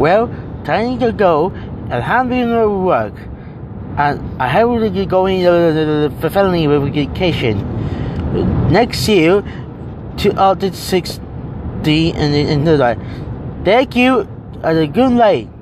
Well, time to go and handling your work. And I hope you're going the felony vacation next year to Audit 60 and the like. Thank you and a good night.